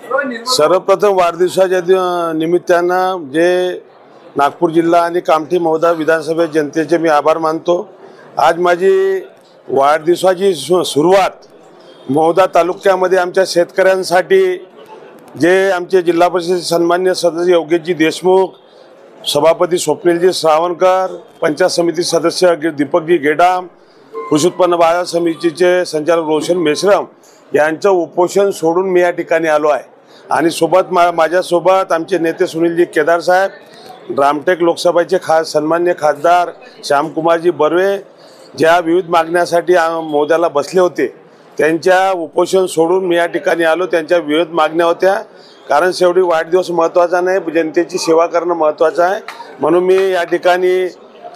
सर्वप्रथम वाढदिवसाच्या निमित्तानं जे नागपूर जिल्हा आणि कामठी मौदा विधानसभा जनतेचे मी आभार मानतो। आज माझी वाढदिवसाची सुरुवात मौदा तालुक्यामध्ये आमच्या शेतकऱ्यांसाठी जे आमचे जिल्हा परिषद सन्मान्य सदस्य योगेशजी देशमुख, सभापती स्वप्नीलजी श्रावणकर, पंचायत समिती सदस्य दीपकजी गेडाम, कृषी उत्पन्न बाजार समितीचे संचालक रोशन मेश्राम यांचं उपोषण सोडून मी या ठिकाणी आलो आहे। आणि सोबत माझ्यासोबत आमचे नेते सुनीलजी केदार साहेब, रामटेक लोकसभेचे सन्मान्य खासदार श्यामकुमारजी बर्वे ज्या विविध मागण्यासाठी मौद्याला बसले होते त्यांच्या उपोषण सोडून मी या ठिकाणी आलो। त्यांच्या विविध मागण्या होत्या, कारण शेवटी वाढदिवस महत्त्वाचा नाही, जनतेची सेवा करणं महत्त्वाचं आहे। म्हणून मी या ठिकाणी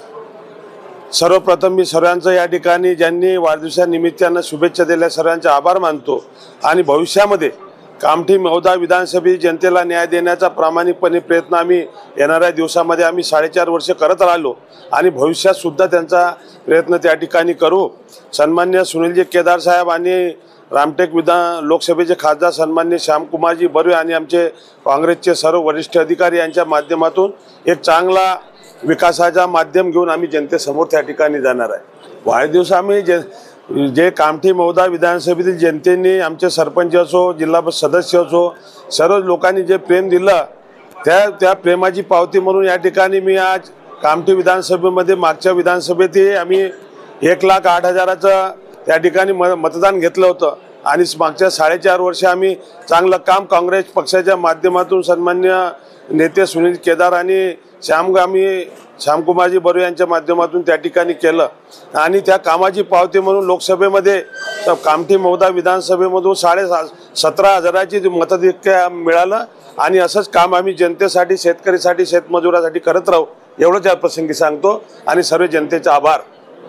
सर्वप्रथम मी सर्वांचं या ठिकाणी ज्यांनी वाढदिवसानिमित्तानं शुभेच्छा दिल्या सर्वांचे आभार मानतो। आणि भविष्यामध्ये कामठी मौदा विधानसभेत जनतेला न्याय देण्याचा प्रामाणिकपणे प्रयत्न आम्ही येणाऱ्या दिवसामध्ये आम्ही 4.5 वर्ष करत राहिलो आणि भविष्यात सुद्धा त्यांचा प्रयत्न त्या ठिकाणी करू। सन्मान्य सुनीलजी केदार साहेब आणि रामटेक लोकसभेचे खासदार सन्मान्य श्यामकुमारजी बर्वे आणि आमचे काँग्रेसचे सर्व वरिष्ठ अधिकारी यांच्या माध्यमातून एक चांगला विकासाचा माध्यम घेऊन आम्ही जनतेसमोर त्या ठिकाणी जाणार आहे। वाढदिवस आम्ही जे कामठी मौदा विधानसभेतील जनतेने आमचे सरपंच असो, जिल्हा सदस्य असो, सर्व लोकांनी जे प्रेम दिलं त्या प्रेमाची पावती म्हणून या ठिकाणी मी आज कामठी विधानसभेमध्ये मागच्या विधानसभेतही आम्ही 1,08,000चं त्या ठिकाणी मतदान घेतलं होतं आणि मागच्या 4.5 वर्ष आम्ही चांगलं काम काँग्रेस पक्षाच्या माध्यमातून सन्मान्य नेते सुनील केदार आणि श्यामकुमारजी बर्वे यांच्या माध्यमातून त्या ठिकाणी केलं आणि त्या कामाची पावती म्हणून लोकसभेमध्ये कामठी मौदा विधानसभेमधून 17,500ची मताधिक्य मिळालं आणि असंच काम आम्ही जनतेसाठी, शेतकरीसाठी, शेतमजुरासाठी करत राहू एवढंच या प्रसंगी सांगतो आणि सर्व जनतेचा आभार।